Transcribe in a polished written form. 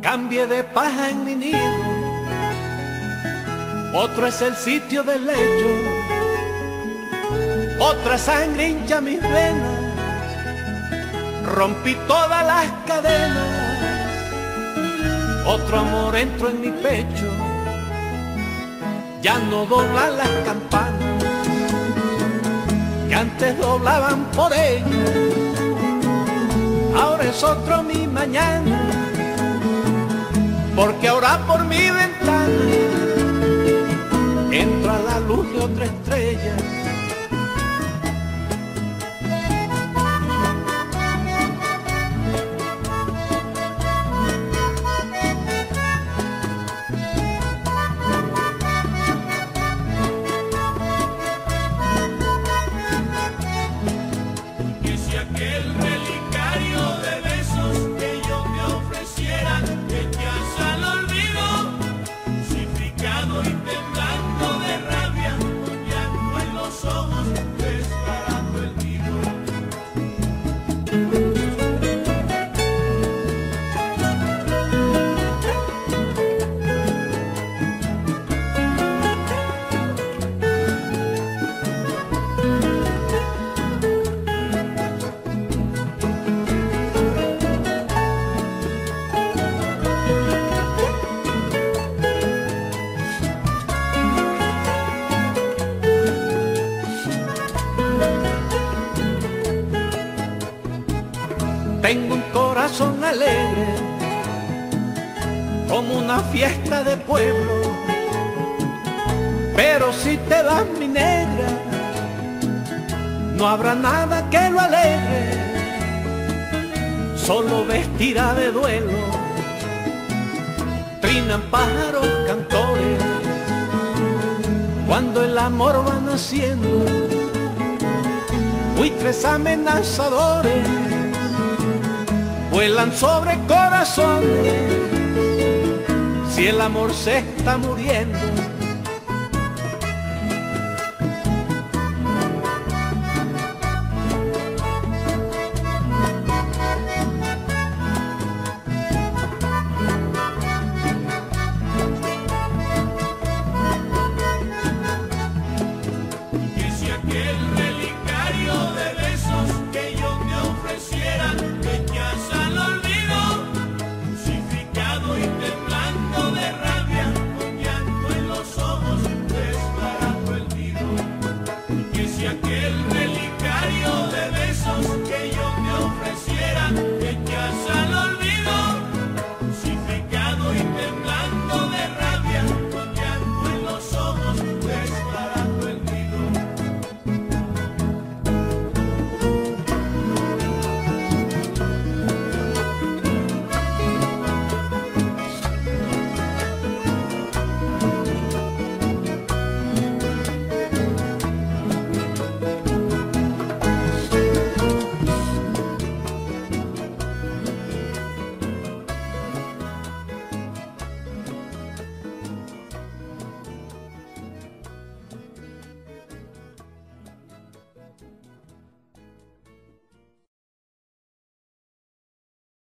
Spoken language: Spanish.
Cambié de paja en mi nido, otro es el sitio del lecho, otra sangre hincha mis venas, rompí todas las cadenas, otro amor entró en mi pecho, ya no doblan las campanas que antes doblaban por ella, ahora es otro mi mañana, porque ahora por mi ventana entra la luz de otra estrella. Que si aquel relicario de besos que yo te ofreciera te echas al olvido, crucificado y temblando de rabia, con llanto en los ojos, desgarrando el nido. Tengo un corazón alegre, como una fiesta de pueblo, pero si te vas mi negra, no habrá nada que lo alegre, solo vestirá de duelo, trinan pájaros cantores, cuando el amor va naciendo, buitres amenazadores, vuelan sobre corazones, si el amor se está muriendo,